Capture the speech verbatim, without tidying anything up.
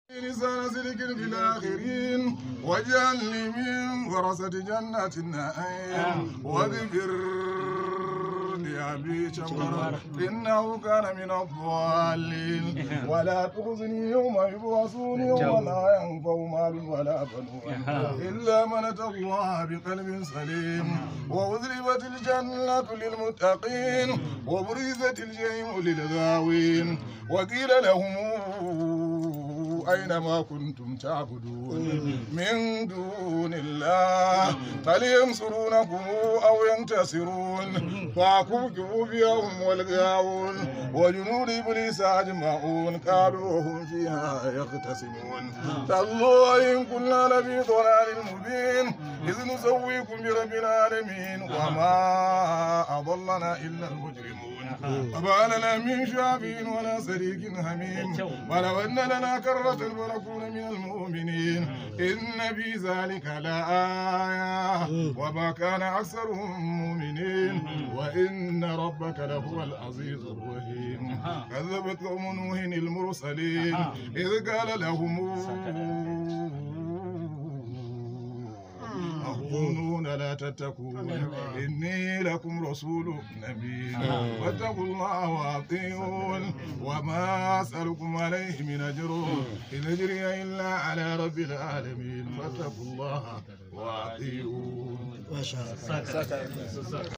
لسان صدق في الآخرين واجعلني من ورثة جنات النعيم واغفر لأبي شمبر إنه كان من الضالين ولا تخزني يوم يبعثون يوم لا ينفع مال ولا بنون إلا من أتى الله بقلب سليم وأزلفت الجنة للمتقين وبرزت الجحيم للغاوين وقيل لهم أينما كنتم تعبدون من دون الله فلينصرونكم أو ينتصرون فكبكبوا فيهم والغاوون وجنود إبليس أجمعون قالوا وهم فيها يختصمون تالله إن كنا لفي ضلال مبين إذ نسويكم برب العالمين وما أضلنا إلا المجرمون وما لنا من شافع ولا صديق حميم ولو أن لنا كرة فنكون من المؤمنين إن في ذلك لآية وما كان أكثرهم مؤمنين وإن ربك لهو العزيز الرحيم كذبت قوم نوح المرسلين إذ قال لهم أظنون لا تتقون إني لكم رسول أمين واتقوا الله وأطيعون وما أسألكم عليه من أجر إن أجري إلا على رب العالمين فاتقوا الله وأطيعون.